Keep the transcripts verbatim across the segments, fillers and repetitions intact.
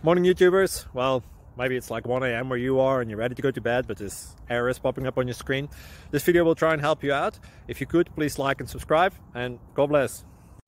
Morning YouTubers. Well, maybe it's like one A M where you are and you're ready to go to bed, but this error is popping up on your screen. This video will try and help you out. If you could, please like and subscribe, and God bless.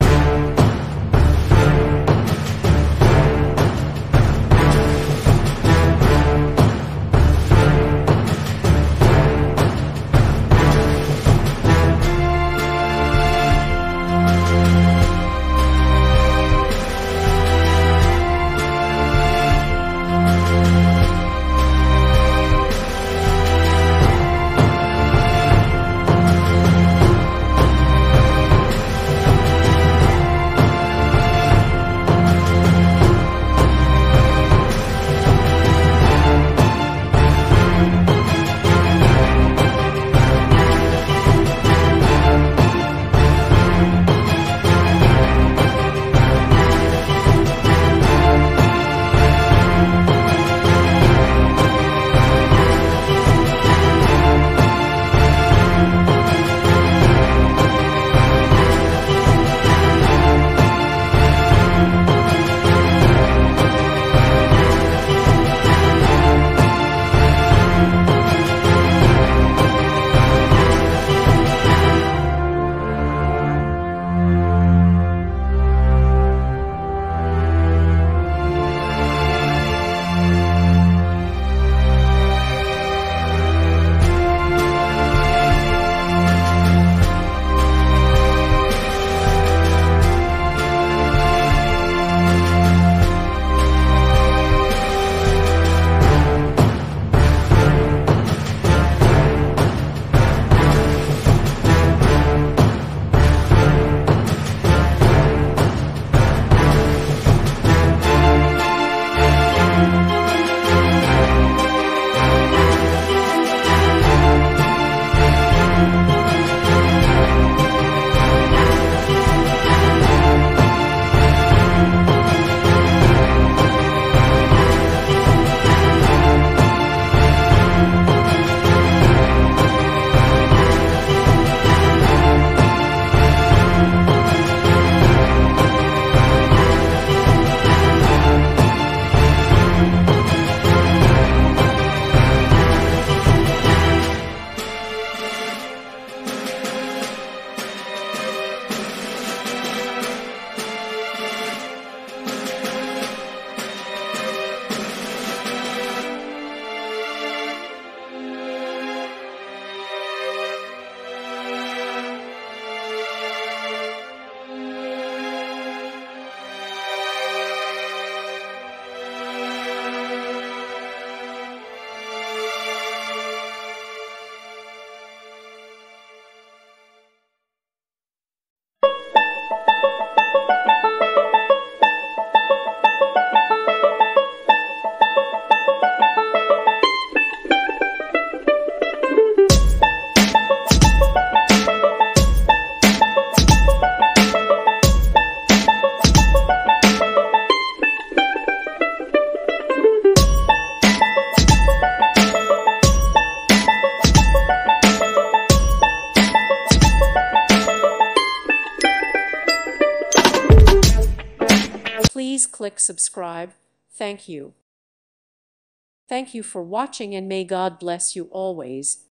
Please click subscribe. Thank you. Thank you for watching, and may God bless you always.